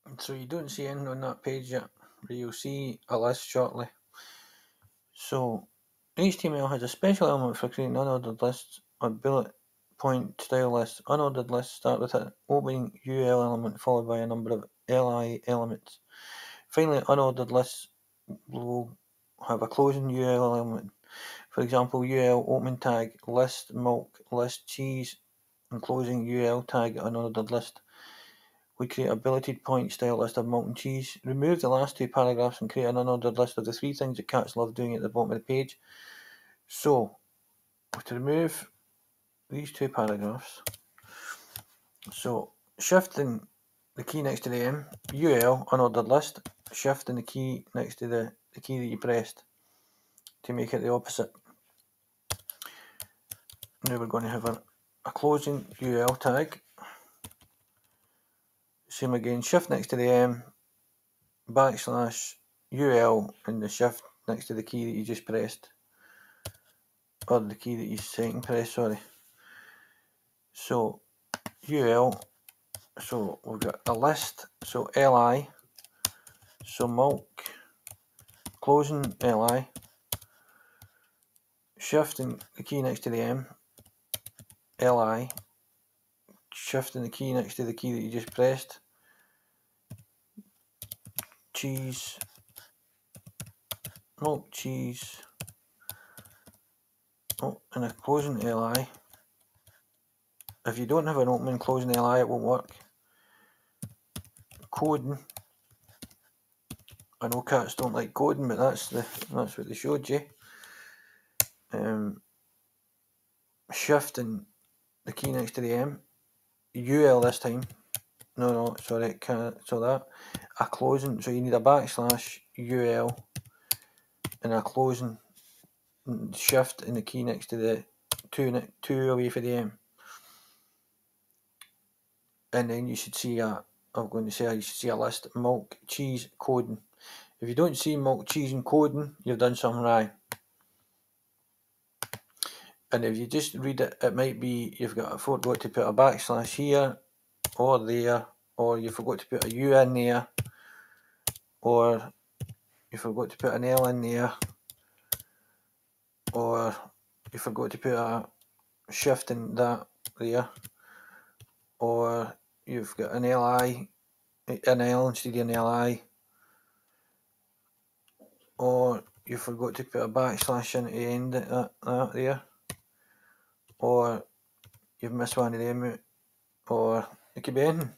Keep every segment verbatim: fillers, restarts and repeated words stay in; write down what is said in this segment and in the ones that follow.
So you don't see anything on that page yet, but you'll see a list shortly. So H T M L has a special element for creating unordered lists or bullet point style lists. Unordered lists start with an opening U L element followed by a number of L I elements. Finally, unordered lists will have a closing U L element. For example, U L opening tag list milk list cheese and closing U L tag unordered list. We create a bulleted point style list of milk and cheese. Remove the last two paragraphs and create an unordered list of the three things that cats love doing at the bottom of the page. So, to remove these two paragraphs, so shifting the key next to the M, U L, unordered list, shifting the key next to the, the key that you pressed to make it the opposite. Now we're going to have a, a closing U L tag. Same again, shift next to the M, backslash U L, and the shift next to the key that you just pressed. Or the key that you second press, sorry. So, U L, so we've got a list, so L I, so milk, closing L I, shifting the key next to the M, L I, shifting the key next to the key that you just pressed, cheese, milk, cheese, oh, and a closing L I. If you don't have an opening closing L I, it won't work. Coding. I know cats don't like coding, but that's the that's what they showed you. Um, shifting the key next to the M, U L this time. No, no, sorry, can't. So that a closing. So you need a backslash U L and a closing shift in the key next to the two two away for the M. And then you should see a. I'm going to say you should see a list: milk, cheese, coding. If you don't see milk, cheese, and coding, you've done something right. And if you just read it, it might be you've got a forgot to put a backslash here or there, or you forgot to put a U in there, or you forgot to put an L in there, or you forgot to put a shift in that there, or you've got an L I, an L instead of an L I, or you forgot to put a backslash in at the end of that, that there, or you've missed one of them out, or it could be anything.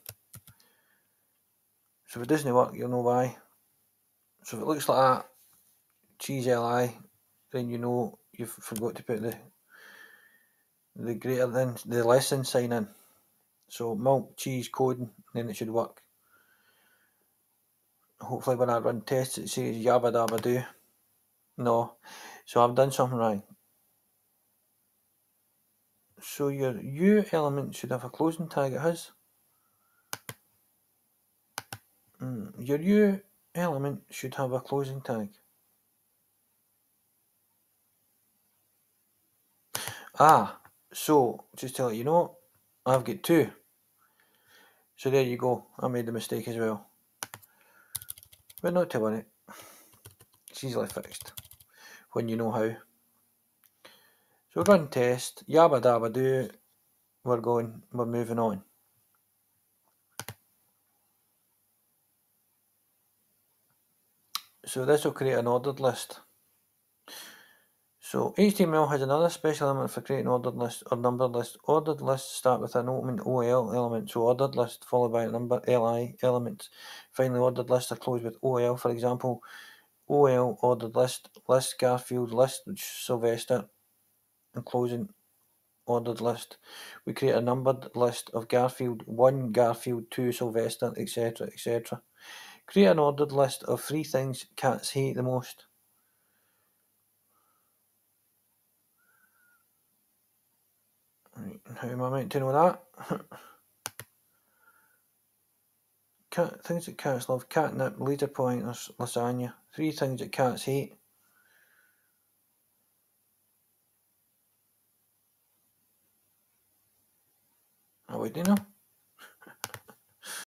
So if it doesn't work, you'll know why. So if it looks like that, cheese L I, then you know you've forgot to put the the greater than, the less than sign in. So milk, cheese, coding, then it should work. Hopefully when I run tests it says yabba dabba do. No. So I've done something right. So your U element should have a closing tag, it has. Mm, your U element should have a closing tag. Ah, so just to let you know, I've got two. So there you go, I made the mistake as well. But not to worry, it's easily fixed when you know how. So run test, yabba dabba do, we're going, we're moving on. So this will create an ordered list. So H T M L has another special element for creating ordered lists or numbered lists. Ordered lists start with an opening O L element, so ordered list followed by a number L I elements. Finally, ordered lists are closed with O L. For example, O L ordered list, list Garfield, list Sylvester, and closing ordered list. We create a numbered list of Garfield one, Garfield two, Sylvester, et cetera, et cetera. Create an ordered list of three things cats hate the most. Right, how am I meant to know that? Cat, things that cats love: catnip, laser pointers, lasagna. Three things that cats hate. I would, you know.